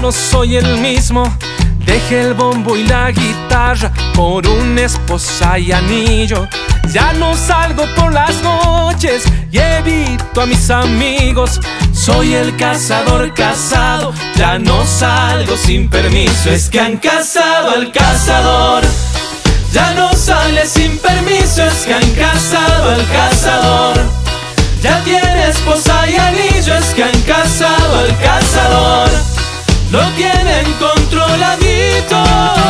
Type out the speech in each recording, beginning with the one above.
no soy el mismo. Dejé el bombo y la guitarra por una esposa y anillo. Ya no salgo por las noches y evito a mis amigos. Soy el cazador casado, ya no salgo sin permiso. Es que han casado al cazador, ya no sale sin permiso. Es que han casado al cazador, ya tiene esposa y anillo. Es que han casado al cazador, lo tienen controladito.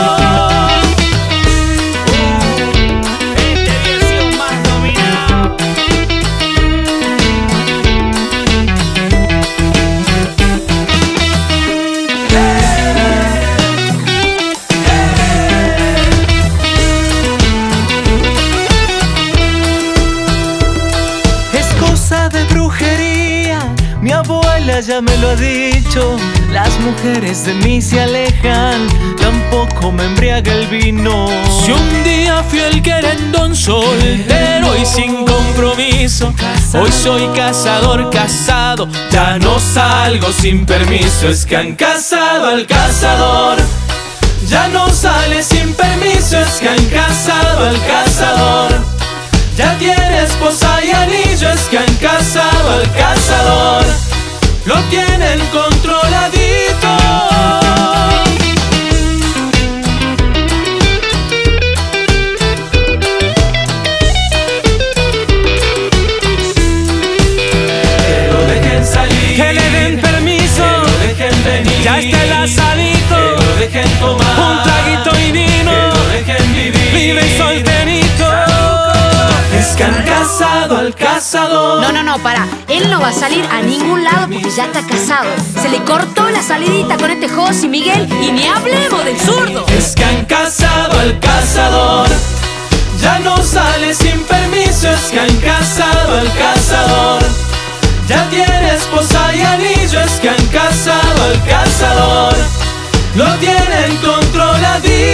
Es cosa de brujería, mi abuela ya me lo ha dicho. Las mujeres de mí se alejan, tampoco me embriaga el vino. Si un día fui el querendón soltero y sin compromiso, hoy soy cazador casado, ya no salgo sin permiso. Es que han casado al cazador, ya no sale sin permiso. Es que han casado al cazador, ya tiene esposa y anillo. Es que han casado al cazador, lo tienen controladito. Que lo dejen salir, que le den permiso, que lo dejen venir, ya está el asadito, que lo dejen tomar un traguito y vino, que lo dejen vivir, vive solterito. Es que han casado al cazador. No, para. Él no va a salir a ningún lado porque ya está casado. Se le cortó la salidita con este José Miguel y ni hablemos del zurdo. Es que han casado al cazador, ya no sale sin permiso. Es que han casado al cazador, ya tiene esposa y anillo. Es que han casado al cazador, lo tienen controladito.